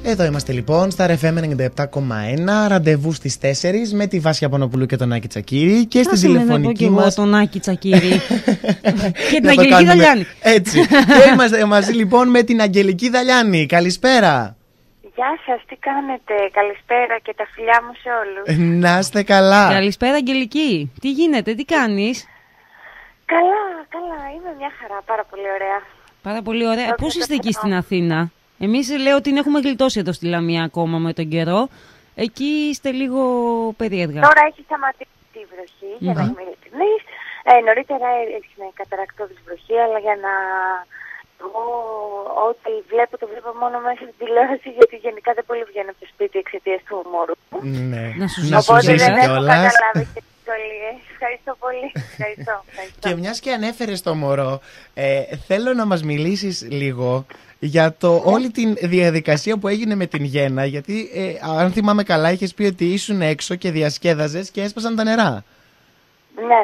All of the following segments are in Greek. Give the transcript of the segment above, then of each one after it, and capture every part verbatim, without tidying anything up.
Εδώ είμαστε λοιπόν στα Ρ Φ Εμ ενενήντα επτά κόμμα ένα, ραντεβού στις τέσσερις με τη Βάσια Πονοπουλού και τον Άκη Τσακίρη και στη τηλεφωνική μας... τον Άκη Τσακίρη και την Αγγελική Δαλιάνη. Έτσι, και είμαστε μαζί λοιπόν με την Αγγελική Δαλιάνη. Καλησπέρα. Γεια σας, τι κάνετε, καλησπέρα και τα φιλιά μου σε όλους. Να είστε καλά. Καλησπέρα Αγγελική, τι γίνεται, τι κάνεις? Καλά, καλά, είμαι μια χαρά, πάρα πολύ ωραία. Πάρα πολύ ωραία. Πώς είστε εκεί στην Αθήνα? Εμείς λέω ότι την έχουμε γλιτώσει εδώ στη Λαμία ακόμα με τον καιρό. Εκεί είστε λίγο περίεργα. Τώρα έχει σταματήσει η βροχή, mm-hmm. για να είμαι ειλικρινής. Ε, νωρίτερα έριχνε καταρακτώδης βροχή, αλλά για να... Εγώ ό,τι βλέπω το βλέπω μόνο μέσα στην τηλεόραση, γιατί γενικά δεν πολύ βγαίνω από το σπίτι εξαιτίας του μωρού. Ναι, να σου να σου ζήσει κιόλας. Ευχαριστώ πολύ. Ευχαριστώ, ευχαριστώ. Και μιας και ανέφερες το μωρό, ε, θέλω να μας μιλήσεις λίγο για το, όλη τη διαδικασία που έγινε με την γέννα. Γιατί ε, αν θυμάμαι καλά είχες πει ότι ήσουν έξω και διασκέδαζες και έσπασαν τα νερά. Ναι.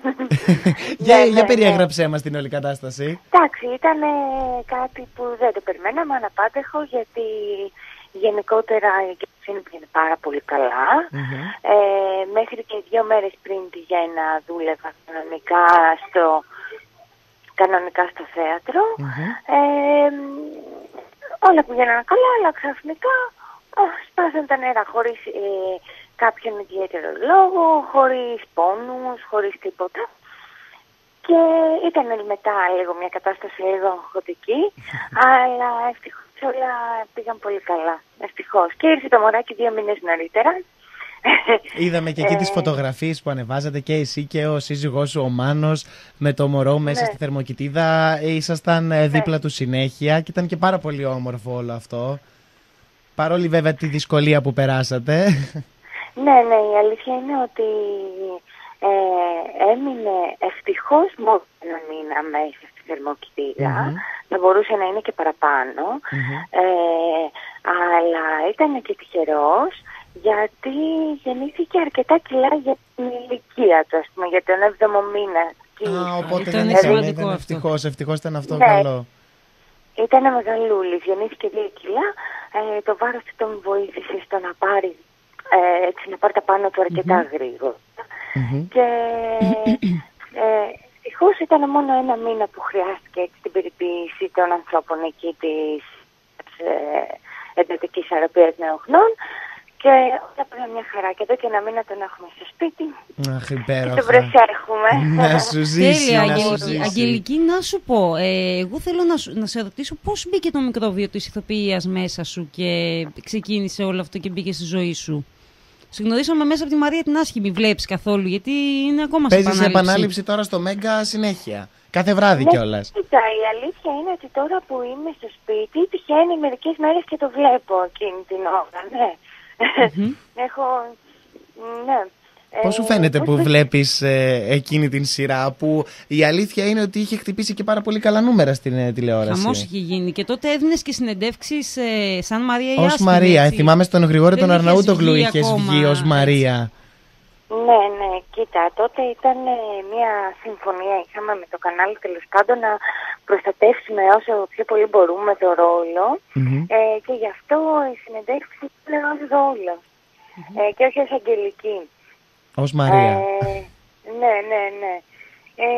για, ναι, για ναι, περιέγραψέ ναι. μας την όλη κατάσταση. Εντάξει, ήταν κάτι που δεν το περιμέναμε, αναπάντεχο, γιατί γενικότερα η εγκυμοσύνη πήγαινε πάρα πολύ καλά. Mm-hmm. Ε, μέχρι και δύο μέρες πριν τη γέννα δούλευα κανονικά στο, κανονικά στο θέατρο. Mm-hmm. Ε, όλα πήγαιναν καλά, αλλά ξαφνικά oh, σπάσαν τα νερά χωρίς ε, κάποιον ιδιαίτερο λόγο, χωρίς πόνους, χωρίς τίποτα. Και ήταν μετά λίγο μια κατάσταση λίγο αγχωτική, αλλά ευτυχώς όλα πήγαν πολύ καλά. Ευτυχώς. Και ήρθε το μωράκι δύο μήνες νωρίτερα. Είδαμε και εκεί τις φωτογραφίες που ανεβάζατε και εσύ και ο σύζυγός σου ο Μάνος με το μωρό μέσα ναι. στη θερμοκοιτίδα. Ήσασταν ναι. δίπλα του συνέχεια και ήταν και πάρα πολύ όμορφο όλο αυτό. Παρόλη βέβαια τη δυσκολία που περάσατε. Ναι, ναι, η αλήθεια είναι ότι ε, έμεινε ευτυχώς μόνο ένα μήνα μέσα στη θερμοκοιτίδα. Mm-hmm. Θα μπορούσε να είναι και παραπάνω. Mm-hmm. Ε, αλλά ήταν και τυχερός, γιατί γεννήθηκε αρκετά κιλά για την ηλικία του, ας πούμε, για τον έβδομο μήνα. Α, οπότε δεν ήταν, ήταν ευτυχώς, ευτυχώς ήταν αυτό ναι. καλό. Ήταν μεγαλούλης, γεννήθηκε δύο κιλά, ε, το βάρος του τον βοήθησε στο να πάρει, ε, έτσι, να πάρει τα πάνω του αρκετά mm-hmm. γρήγορα. Mm-hmm. Και ε, ευτυχώς ήταν μόνο ένα μήνα που χρειάστηκε έτσι, την περιποίηση των ανθρώπων εκεί της ε, εντατικής αρρωπίας νεοχνών. Και όλα πήγαν μια χαρά. Και εδώ και ένα μήνα τον έχουμε στο σπίτι. Αχ, υπέροχα. Και τον προσέχουμε. Να σου ζήσει. Τέλεια, να Αγγελική. σου ζήσει. Αγγελική, να σου πω. Ε, εγώ θέλω να, σου, να σε ρωτήσω πώς μπήκε το μικρόβιο της ηθοποιίας μέσα σου και ξεκίνησε όλο αυτό και μπήκε στη ζωή σου. Συγνωρίσαμε μέσα από τη Μαρία την Άσχημη. Βλέπεις καθόλου, γιατί είναι ακόμα σε επανάληψη. Παίζεις επανάληψη τώρα στο Μέγκα συνέχεια. Κάθε βράδυ ναι, κιόλας. Κοίτα, η αλήθεια είναι ότι τώρα που είμαι στο σπίτι, τυχαίνει μερικές μέρες και το βλέπω εκείνη την ώρα, ναι. Mm-hmm. Έχω, ναι. Πώς σου φαίνεται ε, που πώς... βλέπεις ε, εκείνη την σειρά, που η αλήθεια είναι ότι είχε χτυπήσει και πάρα πολύ καλά νούμερα στην ε, τηλεόραση. Χαμός είχε γίνει και τότε έδινες και συνεντεύξεις ε, σαν Μαρία η Άσχημη. Ως Μαρία, έτσι. Θυμάμαι στον Γρηγόρη τον Αρναούτογλου είχες βγει ως Μαρία. Ναι, ναι, κοίτα, τότε ήταν ε, μια συμφωνία, είχαμε με το κανάλι τέλος πάντων να προστατεύσουμε όσο πιο πολύ μπορούμε το ρόλο mm-hmm. ε, και γι' αυτό η συνεντεύξη ήταν ως ρόλο mm-hmm. ε, και όχι ως Αγγελική. Ως Μαρία. Ε, ναι, ναι, ναι. Ε,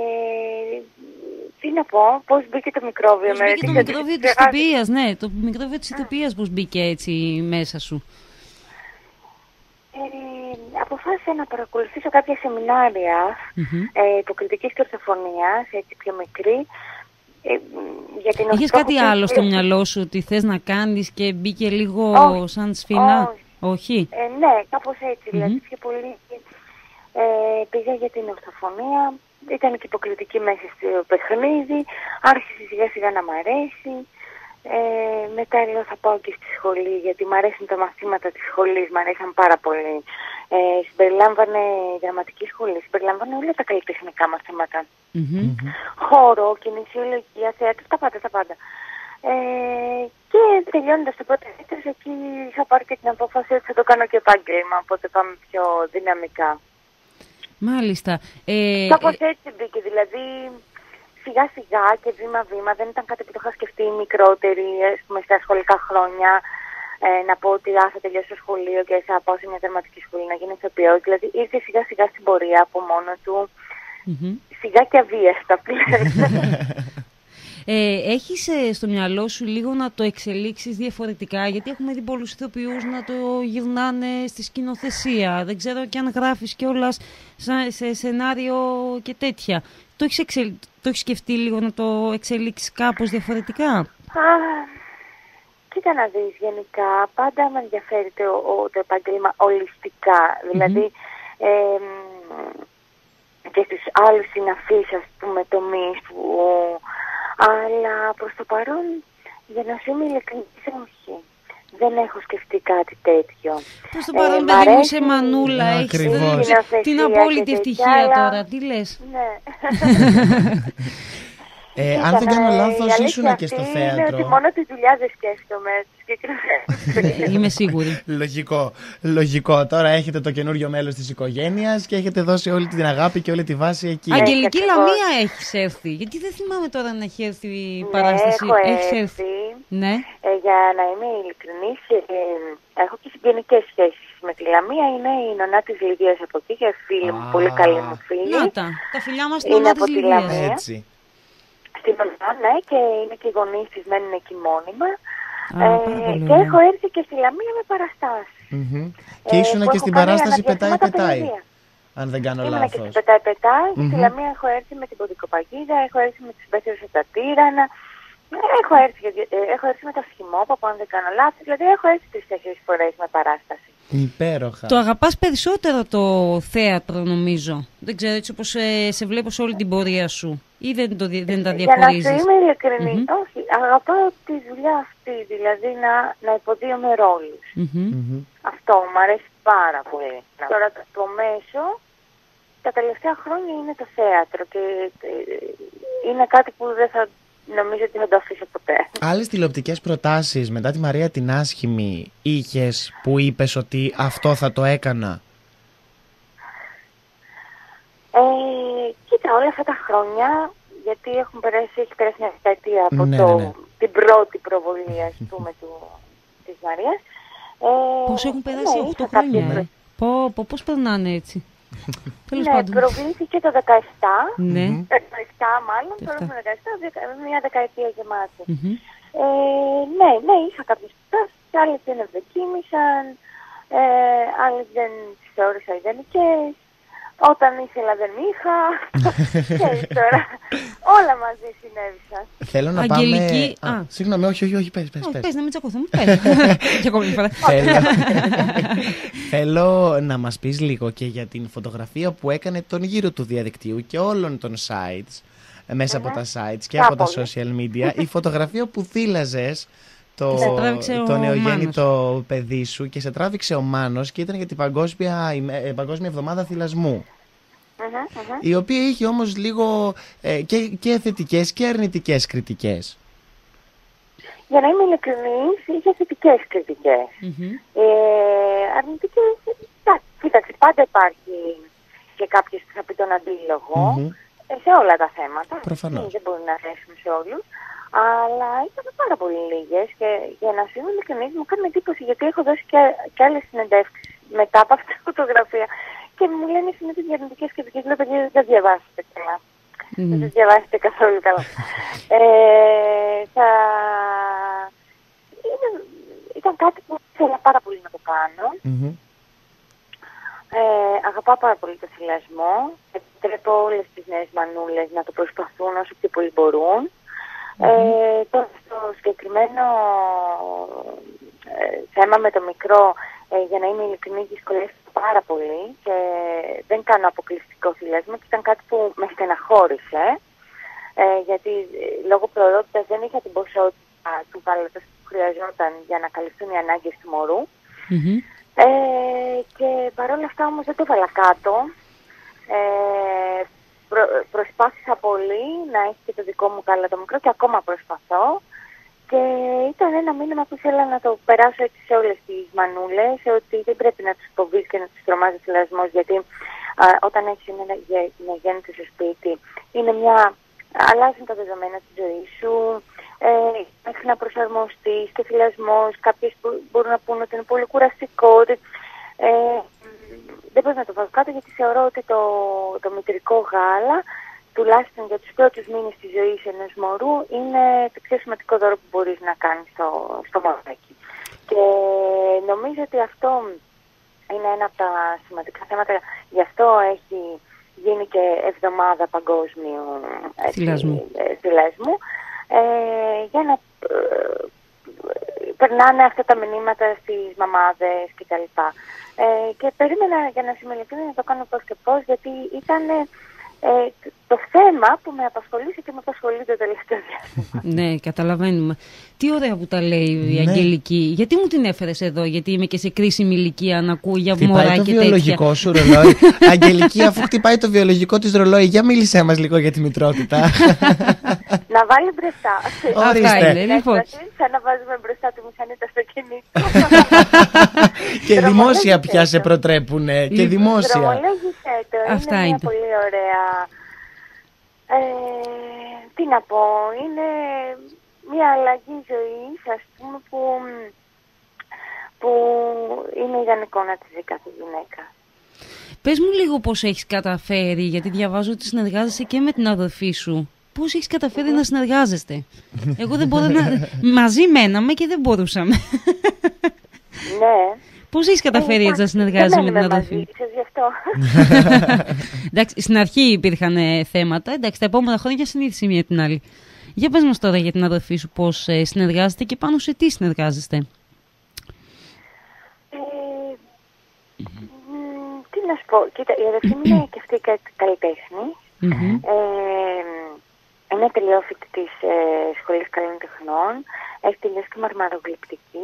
τι να πω, πώς μπήκε το μικρόβιο. Πώς μπήκε το μικρόβιο της ηθοποιίας, ναι, το μικρόβιο της ηθοποιίας πώς μπήκε έτσι μέσα σου. Ε, αποφάσισα να παρακολουθήσω κάποια σεμινάρια mm-hmm. ε, υποκριτικής και ορθοφωνίας, έτσι πιο μικρή. Ε, για την Είχες κάτι και... άλλο στο μυαλό σου ότι θες να κάνεις και μπήκε λίγο oh, σαν σφινά? Oh. Όχι. Ε, ναι, κάπως έτσι. Mm-hmm. Δηλαδή πιο πολύ ε, πήγα για την ορθοφωνία, ήταν και υποκριτική μέσα στο παιχνίδι, άρχισε σιγά σιγά να μ' αρέσει. Ε, μετά λέω θα πάω και στη σχολή, γιατί μου αρέσουν τα μαθήματα της σχολής, μου αρέσαν πάρα πολύ. Ε, συμπεριλάμβανε δραματική σχολή, συμπεριλάμβανε όλα τα καλλιτεχνικά μαθήματα. Mm-hmm. Χώρο, κινησιολογία, θέατρο, τα πάντα, τα πάντα. Ε, και τελειώνοντας το πρώτο έτος, εκεί είχα πάρει και την απόφαση ότι θα το κάνω και επάγγελμα, οπότε πάμε πιο δυναμικά. Μάλιστα. Ε, Κάπως ε... έτσι μπήκε, δηλαδή σιγά σιγά και βήμα βήμα, δεν ήταν κάτι που το είχα σκεφτεί μικρότερη, ας πούμε, στα σχολικά χρόνια. ε, να πω ότι α, θα τελειώσω το σχολείο και θα πάω σε μια δραματική σχολή να γίνω ηθοποιός. Δηλαδή ήρθε σιγά σιγά στην πορεία από μόνο του, mm-hmm. σιγά και αβίαστα πλέον. Ε, έχεις ε, στο μυαλό σου λίγο να το εξελίξεις διαφορετικά, γιατί έχουμε δει πολλούς ηθοποιούς να το γυρνάνε στη σκηνοθεσία. Δεν ξέρω και αν γράφεις κιόλας σε σενάριο και τέτοια. Το έχεις, εξελ... το έχεις σκεφτεί λίγο να το εξελίξεις κάπως διαφορετικά? Α, κοίτα να δεις, γενικά πάντα με ενδιαφέρει το, το επάγγελμα ολιστικά. Mm-hmm. Δηλαδή ε, και στους άλλους συναφείς, ας πούμε, τομείς που... Αλλά προς το παρόν, για να σου είμαι ειλικρινής, όχι. Δεν έχω σκεφτεί κάτι τέτοιο. Προς το παρόν, ε, παιδί μου, σε μανούλα, έχεις την απόλυτη ευτυχία αλλά... τώρα. Τι λες? Ναι. ε, αν δεν κάνω λάθος, ήσουν και στο θέατρο. Είναι ότι μόνο τη δουλειά δεν σκέφτομαι. Είμαι σίγουρη. Λογικό. Λογικό. Τώρα έχετε το καινούριο μέλος της οικογένειας και έχετε δώσει όλη την αγάπη και όλη τη βάση εκεί. Αγγελική Λαμία έχεις έρθει. Γιατί δεν θυμάμαι τώρα να έχει έρθει η παράσταση. Ναι, έχω έχεις έρθει. Ναι. Ε, για να είμαι ειλικρινής, ε, έχω και συγγενικές σχέσεις με τη Λαμία. Είναι η νονά της Λιδίας από εκεί και φίλη μου, πολύ καλή μου φίλη. Να τα, τα φιλιά μας στην νονά της Λιδίας. Έτσι. Στην νονά, ναι, και είναι και οι γονείς της, μένουν εκεί μόνιμα. Α, ε, και έχω έρθει και στη Λαμία με παραστάσεις. Mm-hmm. Ε, και ήσουν και στην παράσταση Πετάει Πετάει, αν δεν κάνω Ήμουνα λάθος. Και στην Πετάει Πετάει, mm-hmm. στη Λαμία έχω έρθει με την Ποντικοπαγίδα, έχω έρθει με τις Μπέθερες από τα Τύρανα, έχω έρθει, έχω έρθει με τα Σχημόπαπα, αν δεν κάνω λάθος, δηλαδή έχω έρθει τρεις-τέσσερις φορές με παράσταση. Υπέροχα. Το αγαπάς περισσότερο το θέατρο, νομίζω. Δεν ξέρω, έτσι όπως σε, σε βλέπω σε όλη την πορεία σου. Ή δεν, το, δεν τα διαχωρίζεις? Για να σου είμαι ειλικρινή, mm-hmm. όχι. Αγαπάω τη δουλειά αυτή, δηλαδή να, να υποδίωμαι ρόλους. Mm-hmm. Mm-hmm. Αυτό μου αρέσει πάρα πολύ. Τώρα το μέσο, τα τελευταία χρόνια είναι το θέατρο και είναι κάτι που δεν θα νομίζω ότι θα το αφήσω ποτέ. Άλλες τηλεοπτικές προτάσεις μετά τη Μαρία την Άσχημη είχες που είπες ότι αυτό θα το έκανα? Ε, κοίτα, όλα αυτά τα χρόνια, γιατί έχουν περάσει, έχει περάσει μια δεκαετία από ναι, το, ναι, ναι. την πρώτη προβολή, ας πούμε, του, της Μαρίας. Ε, πώς έχουν περάσει, ναι, οκτώ χρόνια, ε. Πω, πω, πώς περνάνε έτσι. Τέλος ναι, πάντων. προβλήθηκε το δεκαεπτά, ναι. δεκαεπτά μάλλον, τώρα έχουμε δεκαεπτά, μια δεκαετία γεμάτη. Mm-hmm. Ε, ναι, ναι, είχα κάποιες προτάσεις, άλλες δεν ευδοκίμησαν, ε, άλλες δεν τις θεώρησα ιδανικές. Όταν ήθελα δεν είχα. Και τώρα όλα μαζί συνέβησαν. Θέλω να Αγγελική... πάμε... Α, συγγνώμη, όχι, όχι, όχι, πες, πες. Όχι, πες. πες, να μην τσακωθούμε, πες. Και ακόμη μια φορά. Θέλω... Θέλω να μας πεις λίγο και για την φωτογραφία που έκανε τον γύρο του διαδικτύου και όλων των sites, μέσα από τα sites και από τα social media, η φωτογραφία που θύλαζες το, το νεογέννητο παιδί σου και σε τράβηξε ο Μάνος και ήταν για την Παγκόσμια, Παγκόσμια Εβδομάδα Θυλασμού. Uh-huh, uh-huh. Η οποία είχε όμως λίγο ε, και, και θετικές και αρνητικές κριτικές. Για να είμαι ειλικρινής, είχε θετικές κριτικές. Mm-hmm. Ε, αρνητικές, κοίταξε, πάντα υπάρχει και κάποιος που θα πει τον αντίλογο mm-hmm. σε όλα τα θέματα. Προφανώς. Δεν μπορεί να αρέσουν σε όλους. Αλλά ήταν πάρα πολύ λίγες και για να σου είμαι ειλικρινής μου κάνει εντύπωση γιατί έχω δώσει και, και άλλες συνεντεύξεις μετά από αυτή τη φωτογραφία και μου λένε συνήθως για αρνητικές κριτικές, λέω παιδιά δεν τα διαβάσετε καλά. Mm. Δεν τα διαβάσετε καθόλου καλά. ε, θα... Είναι... Ήταν κάτι που ήθελα πάρα πολύ να το κάνω. Mm-hmm. Ε, αγαπάω πάρα πολύ το θυλασμό. Επιτρέπω όλες τις νέες μανούλες να το προσπαθούν όσο πιο πολύ μπορούν. Mm-hmm. Ε, τώρα στο συγκεκριμένο ε, θέμα με το μικρό, ε, για να είμαι ειλικρινής, δυσκολεύτηκα πάρα πολύ και δεν κάνω αποκλειστικό θυλασμό και ήταν κάτι που με στεναχώρησε, ε, γιατί ε, λόγω προορότητας δεν είχα την ποσότητα του γάλατος που χρειαζόταν για να καλυφθούν οι ανάγκες του μωρού. Mm-hmm. Ε, και παρόλα αυτά όμως δεν το βάλα κάτω. Ε, προ, προσπάθησα πολύ να έχει και το δικό μου γάλατο μικρό και ακόμα προσπαθώ. Και ήταν ένα μήνυμα που ήθελα να το περάσω έτσι σε όλες τις μανούλες, ότι δεν πρέπει να τους φοβείς και να τους τρομάζει ο θυλασμός, γιατί α, όταν έχεις ένα γέννητο στο σπίτι, είναι μια... αλλάζουν τα δεδομένα της ζωής σου, ε, μέχρι να προσαρμοστείς και θυλασμός. Κάποιες μπορούν να πούνε ότι είναι πολύ κουραστικό, ότι, ε, δεν μπορώ να το βάζω κάτω γιατί θεωρώ ότι το, το μητρικό γάλα, τουλάχιστον για τους πρώτους μήνες της ζωής ενός μωρού, είναι το πιο σημαντικό δώρο που μπορείς να κάνεις στο, στο μωράκι. Και νομίζω ότι αυτό είναι ένα από τα σημαντικά θέματα, γι' αυτό έχει γίνει και εβδομάδα παγκόσμιου θυλασμού, ε, για να ε, περνάνε αυτά τα μηνύματα στις μαμάδες κτλ. Ε, και περίμενα, για να συμμεληθούν, να το κάνω πώς και πώς, γιατί ήταν ε, το θέμα που με απασχολήσει και με απασχολεί το τελευταίο διάστημα. Ναι, καταλαβαίνουμε. Τι ωραία που τα λέει η ναι. Αγγελική. Γιατί μου την έφερες εδώ, γιατί είμαι και σε κρίσιμη ηλικία να ακούω για μωρά και τέτοια. Χτυπάει το βιολογικό σου ρολόι. Αγγελική, αφού χτυπάει το βιολογικό της ρολόι, για μίλησέ μας λίγο για τη μητρότητα. Να βάλει μπροστά. Αυτά είναι, λοιπόν. Σαν να βάζουμε μπροστά του μηχανήτα στο κινητό. Και δημόσια πια σε προτρέπουνε. Και δημόσια. Δρομολόγησέ το. Αυτά είναι είναι. μια πολύ ωραία. Ε, τι να πω, είναι μια αλλαγή ζωής, ας πούμε, που, που είναι ιδανικό να τη ζει κάθε γυναίκα. Πες μου λίγο πώς έχεις καταφέρει, γιατί διαβάζω ότι συνεργάζεσαι και με την αδερφή σου. Πώς έχεις καταφέρει να συνεργάζεστε? Εγώ δεν μπορώ να... Μαζί μέναμε και δεν μπορούσαμε. Ναι. Πώς έχεις καταφέρει έτσι να συνεργάζεσαι με την αδερφή? Μαζί, ξέρεις γι' αυτό. Εντάξει, στην αρχή υπήρχαν ε, θέματα. Εντάξει, τα επόμενα χρόνια συνήθισε μία την άλλη. Για πες μας τώρα για την αδερφή σου πώς ε, συνεργάζεστε και πάνω σε τι συνεργάζεστε. Ε, μ, τι να σου πω. Κοίτα, η αδερφή μου είναι και αυτή καλλιτέχνη. Mm-hmm. Ε, είναι τελειόφοιτη της ε, Σχολής Καλών Τεχνών. Έχει τελειώσει και μαρμαρογλυπτική.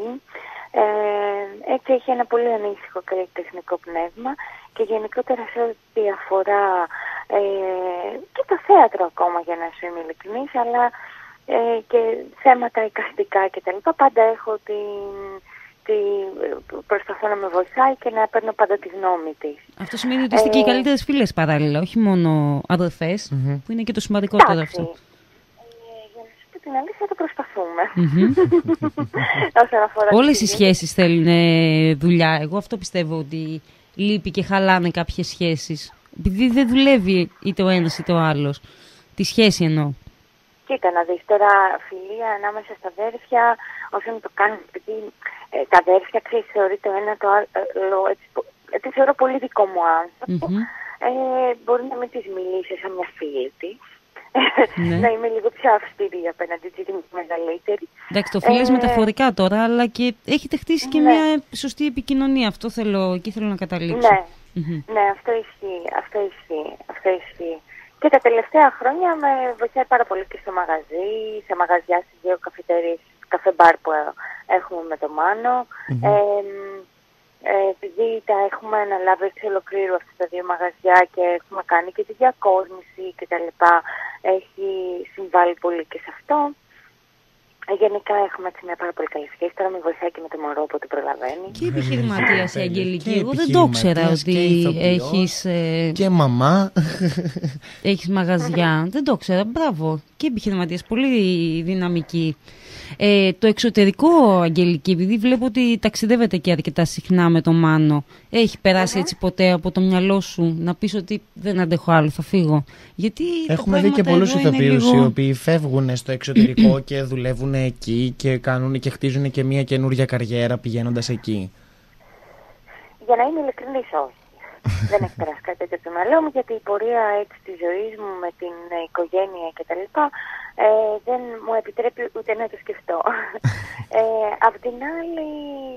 Ε, έτσι έχει ένα πολύ ανήσυχο καλλιτεχνικό πνεύμα και γενικότερα σε ό,τι αφορά ε, και το θέατρο ακόμα, για να σου είμαι ειλικρινής, αλλά ε, και θέματα εικαστικά κτλ. Πάντα έχω την, τη, προσπαθώ να με βοηθάει και να παίρνω πάντα τη γνώμη της. Αυτό σημαίνει ότι είστε ε, και οι καλύτερες φίλες παράλληλα, όχι μόνο αδερφές, mm-hmm. που είναι και το σημαντικότερο εντάξει. Αυτό. Την αλήθεια το προσπαθούμε. Mm-hmm. Όλες οι σχέσεις θέλουν ε, δουλειά. Εγώ αυτό πιστεύω, ότι λείπει και χαλάνε κάποιες σχέσεις. Επειδή δεν δουλεύει είτε ο ένας είτε ο άλλος. Τη σχέση εννοώ. Κοίτα να δεις τώρα, φιλία ανάμεσα στα αδέρφια, όσο να το κάνουν, επειδή ε, τα αδέρφια ξέρεις, θεωρεί το ένα το άλλο, έτσι, έτσι θεωρώ πολύ δικό μου άνθρωπο. Mm-hmm. Ε, μπορεί να μην της μιλήσει σαν μια φίλη της. Ναι. Να είμαι λίγο πιο αυστηρή απέναντι της, γιατί είμαι μεγαλύτερη. Εντάξει, το φίλες ε... μεταφορικά τώρα, αλλά και έχετε χτίσει και ναι. μια σωστή επικοινωνία. Αυτό θέλω, εκεί θέλω να καταλήξω. Ναι, mm-hmm. ναι, αυτό ισχύει, αυτό ισχύει, αυτό ισχύει. Και τα τελευταία χρόνια με βοηθάει πάρα πολύ και στο μαγαζί, σε μαγαζιά στις δύο καφετέρειες, καφέ μπαρ που έχουμε με το Μάνο. Mm-hmm. Ε, Ε, επειδή τα έχουμε αναλάβει εξ ολοκλήρου αυτά τα δύο μαγαζιά και έχουμε κάνει και τη διακόσμηση και τα λοιπά, έχει συμβάλει πολύ και σε αυτό. Ε, γενικά έχουμε έτσι μια πάρα πολύ καλή σχέση. Τώρα με βοηθάει και με το μωρό, οπότε προλαβαίνει. Και επιχειρηματίας η Αγγελική. Εγώ δεν το ήξερα ότι έχεις... Ε... Και μαμά. Έχεις μαγαζιά. Δεν το ήξερα. Μπράβο. Και επιχειρηματίας. Πολύ δυναμική. Ε, το εξωτερικό, Αγγελική, επειδή βλέπω ότι ταξιδεύετε και αρκετά συχνά με το Μάνο, έχει περάσει uh-huh. έτσι ποτέ από το μυαλό σου να πεις ότι δεν αντέχω άλλο, θα φύγω? Γιατί έχουμε δει και πολλούς ηθοποιούς λίγο... οι οποίοι φεύγουν στο εξωτερικό και δουλεύουν εκεί και, κάνουν και χτίζουν και μια καινούργια καριέρα πηγαίνοντας εκεί. Για να είμαι ειλικρινής, όχι. Δεν έχει περάσει κάτι τέτοιο από το μυαλό μου, γιατί η πορεία έτσι της ζωής μου με την οικογένεια κτλ. Ε, δεν μου επιτρέπει ούτε να το σκεφτώ. Ε, απ' την άλλη,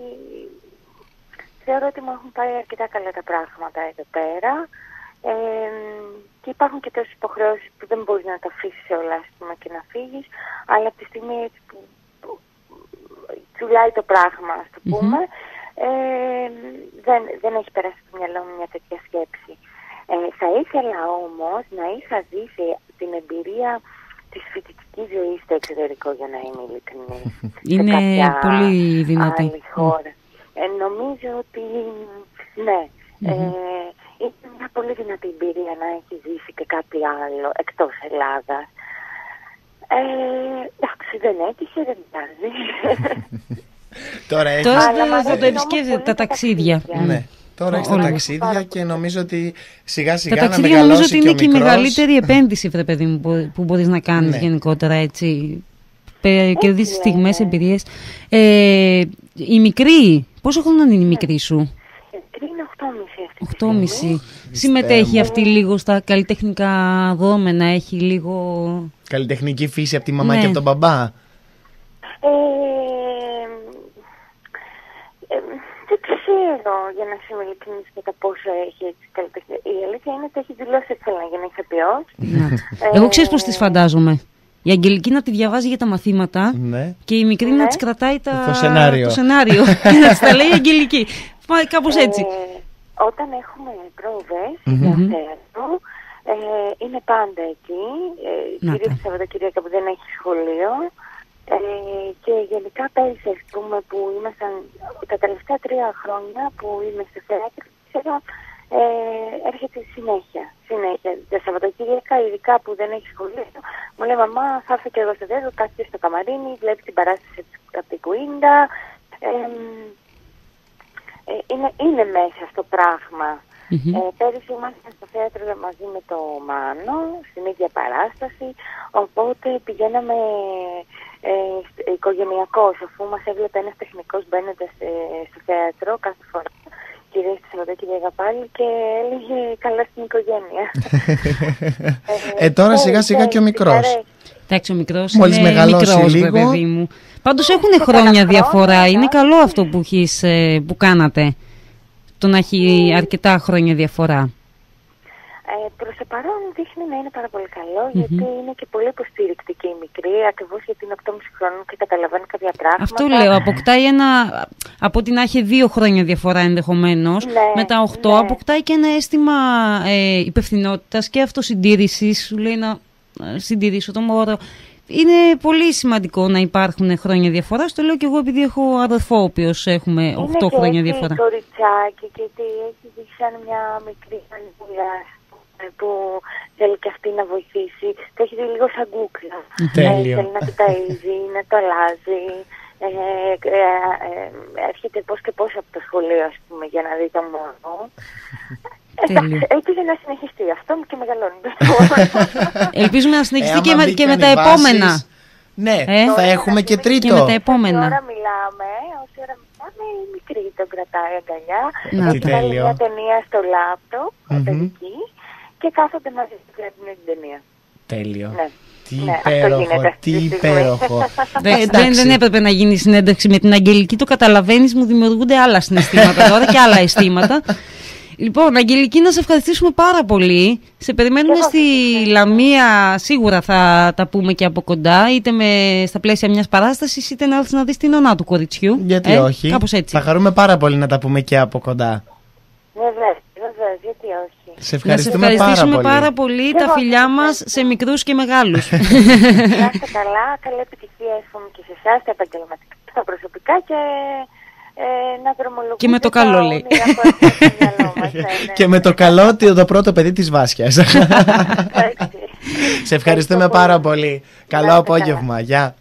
θεωρώ ότι μου έχουν πάει αρκετά καλά τα πράγματα εδώ πέρα. Ε, και υπάρχουν και τόσες υποχρεώσεις που δεν μπορείς να τα αφήσεις όλα, ας πούμε, και να φύγεις, αλλά από τη στιγμή έτσι που, που τσουλάει το πράγμα, ας το πούμε, mm-hmm. ε, δεν, δεν έχει περάσει στο μυαλό μου μια τέτοια σκέψη. Ε, θα ήθελα όμως να είχα ζήσει την εμπειρία της φοιτητικής ζωής στο εξωτερικό, για να είμαι ειλικρινής. Είναι πολύ δυνατή. Άλλη χώρα. Ε, νομίζω ότι ναι, mm-hmm. ε, είναι μια πολύ δυνατή εμπειρία να έχει ζήσει και κάτι άλλο εκτός Ελλάδας. Ε, εντάξει, δεν έτυχε, δεν πειράζει. Τώρα έχει... Τώρα Αλλά θα το επισκέφτεται τα ταξίδια. Ναι. Τώρα έχει τα ταξίδια και νομίζω ότι σιγά σιγά τα να ταξίδια μεγαλώσει νομίζω ότι είναι και, και η μεγαλύτερη επένδυση, βρε παιδί μου, που μπορείς να κάνεις, ναι, γενικότερα, έτσι. Κερδίσεις στιγμές, εμπειρίες. Ε, η μικρή, πόσο χρόνο είναι η μικρή σου? Είναι οκτώ οκτώ και μισή. Συμμετέχει αυτή λίγο στα καλλιτεχνικά δρόμενα, έχει λίγο... Καλλιτεχνική φύση από τη μαμά, ναι, και από τον μπαμπά. Ε, ε, δεν ξέρω, για να είμαι ειλικρινής, κατά πόσο έχει έτσι καλλιτεχνική. Η αλήθεια είναι ότι έχει δηλώσει ότι θέλει να γίνει ηθοποιός. ε, Εγώ ξέρεις πώς τις φαντάζομαι. Η Αγγελική να τη διαβάζει για τα μαθήματα, ναι, και η μικρή, ναι, να της κρατάει τα... το σενάριο, το σενάριο και να της τα λέει η Αγγελική. Κάπως έτσι. Ε, όταν έχουμε πρόβες, mm-hmm, για θέατρο, ε, είναι πάντα εκεί, ε, κυρίως τη Σαββατοκύριακα που δεν έχει σχολείο. Ε, και γενικά πέρυσι, ας πούμε, που ήμασταν τα τελευταία τρία χρόνια που είμαι στο θέατρο, ξέρω, ε, έρχεται συνέχεια. Συνέχεια. Τα Σαββατοκύριακα, ειδικά που δεν έχει σχολείο, μου λέει μαμά, θα έρθω και εγώ στο θέατρο, κάθεται στο καμαρίνι, βλέπει την παράσταση από την Κουίντα. Ε, ε, είναι, είναι μέσα στο πράγμα. Mm-hmm. Ε, πέρυσι ήμασταν στο θέατρο μαζί με το Μάνο, στην ίδια παράσταση, οπότε πηγαίναμε ε, οικογενειακώς, αφού μας έβλεπε ένας τεχνικός μπαίνοντας ε, στο θέατρο κάθε φορά, κυρίως τη Σαββατοκύριακα πάλι, και έλεγε καλά στην οικογένεια. ε, ε, τώρα σιγά σιγά και ο μικρός. Εντάξει, ο μικρός μόλις είναι μεγαλώσει μικρός, λίγο, παιδί μου. Πάντως έχουν χρόνια διαφορά, είναι καλό αυτό που, έχεις, που κάνατε. Το να έχει αρκετά χρόνια διαφορά. Ε, προς το παρόν δείχνει να είναι πάρα πολύ καλό, mm-hmm, γιατί είναι και πολύ υποστηρικτική η μικρή, ακριβώς γιατί είναι οκτώ και μισή χρόνων και καταλαβαίνει κάποια πράγματα. Αυτό λέω, αποκτάει ένα, από ότι να έχει δύο χρόνια διαφορά ενδεχομένως, ναι, με τα οκτώ, ναι, αποκτάει και ένα αίσθημα ε, υπευθυνότητας και αυτοσυντήρησης, σου λέει να ε, συντηρήσω το μωρό. Είναι πολύ σημαντικό να υπάρχουν χρόνια διαφορά. Στο λέω και εγώ επειδή έχω αδερφό, ο οποίος έχουμε οκτώ χρόνια διαφορά. Είναι κοριτσάκι και τι έχει δει σαν μια μικρή ανηγουλιά που θέλει και αυτή να βοηθήσει. Το έχει δει λίγο σαν κούκλα. Τέλειο. Ε, θέλει να το ταΐζει, να το αλλάζει. Ε, ε, ε, έρχεται πώς και πώς από το σχολείο, ας πούμε, για να δει το μόνο. Εντάξει, ελπίζω να συνεχιστεί αυτό και μεγαλώνει. Ελπίζουμε να συνεχιστεί ε, και, με, και με τα επόμενα. Ναι, ε? θα έχουμε και τρίτο. Και με τα επόμενα. Όση ώρα μιλάμε, όση ώρα μιλάμε, η μικρή τον κρατάει αγκαλιά. Τι τέλειο. Μια ταινία στο λάπτοπ, παιδική, και κάθονται μαζί και βλέπουν την ταινία. Τέλειο. Ναι. Τι ναι, υπέροχο, τι υπέροχο. δεν, δεν έπρεπε να γίνει συνέντευξη με την Αγγελική, το καταλαβαίνεις, μου δημιουργούνται άλλα συναισθήματα τώρα και άλλα αισθήματα. Λοιπόν, Αγγελική, να σε ευχαριστήσουμε πάρα πολύ. Σε περιμένουμε στη Λαμία, σίγουρα θα τα πούμε και από κοντά, είτε με, στα πλαίσια μιας παράστασης, είτε να έρθεις να δεις την ονά του κοριτσιού. Γιατί ε, όχι, κάπως έτσι. Θα χαρούμε πάρα πολύ να τα πούμε και από κοντά. Βεβαίως, βεβαίως, γιατί όχι. Σε ευχαριστούμε, να σε ευχαριστήσουμε πάρα πολύ, πάρα πολύ τα φιλιά μας σε μικρούς και μεγάλους. Να είστε καλά, καλή επιτυχία εύχομαι και σε εσάς, τα επαγγελματικά, τα προσωπικά και... Ε, να δρομολογούμε και με το καλό, λέει. Μας, ναι, ναι. Και με το καλό το πρώτο παιδί της Βάσιας. Σε ευχαριστούμε πάρα πολύ. Καλό απόγευμα. Γεια.